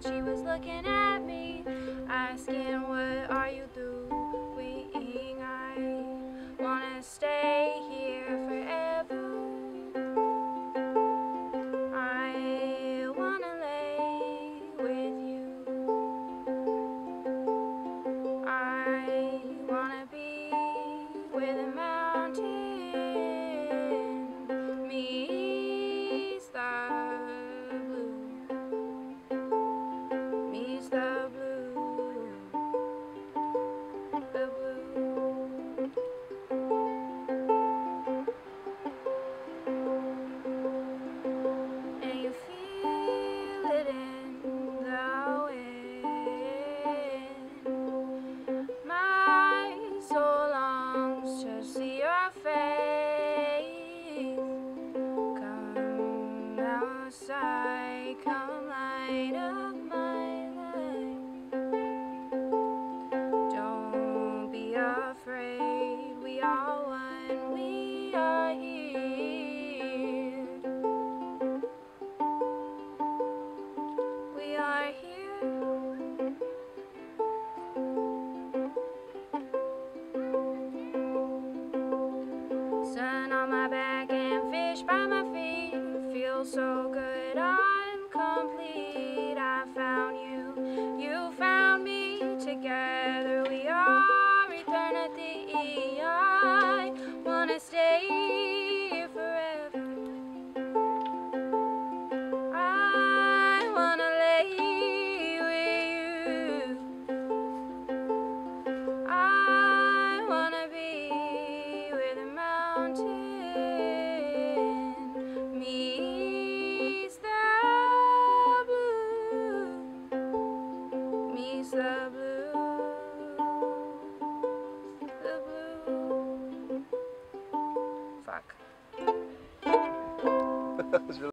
and she was looking at me, asking, what are you doing? I wanna stay here forever. I wanna lay with you. I wanna be where the mountain meets the blue, meets the blue, the blue. And you feel it in the wind. My soul longs to see your face. Come outside, come light up my life. Don't be afraid, we are one, we are here. We are here. Sun on my back and fish by my feet. Feels so good, I'm complete. I found you, you found me. Together we are eternity. I wanna stay here forever. I wanna lay with you. I wanna be where the mountain meets the blue, meets the blue, the blue. Fuck. That was really